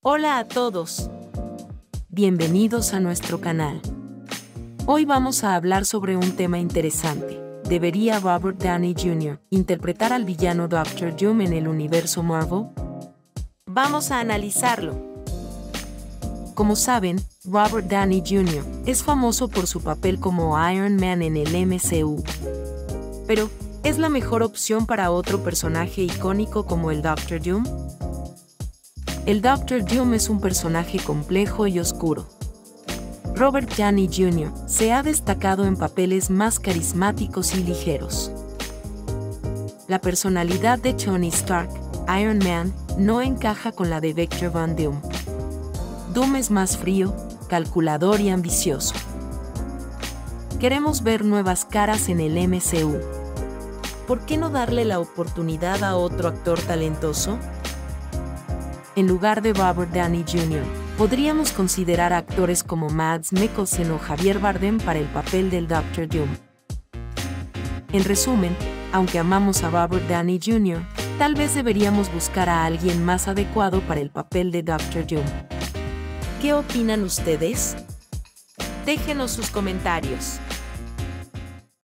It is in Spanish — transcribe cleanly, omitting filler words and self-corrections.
Hola a todos. Bienvenidos a nuestro canal. Hoy vamos a hablar sobre un tema interesante. ¿Debería Robert Downey Jr. interpretar al villano Doctor Doom en el universo Marvel? Vamos a analizarlo. Como saben, Robert Downey Jr. es famoso por su papel como Iron Man en el MCU. Pero, ¿es la mejor opción para otro personaje icónico como el Doctor Doom? El Doctor Doom es un personaje complejo y oscuro. Robert Downey Jr. se ha destacado en papeles más carismáticos y ligeros. La personalidad de Tony Stark, Iron Man, no encaja con la de Victor Von Doom. Doom es más frío, calculador y ambicioso. Queremos ver nuevas caras en el MCU. ¿Por qué no darle la oportunidad a otro actor talentoso? En lugar de Robert Downey Jr., podríamos considerar a actores como Mads Mikkelsen o Javier Bardem para el papel del Doctor Doom. En resumen, aunque amamos a Robert Downey Jr., tal vez deberíamos buscar a alguien más adecuado para el papel de Doctor Doom. ¿Qué opinan ustedes? Déjenos sus comentarios.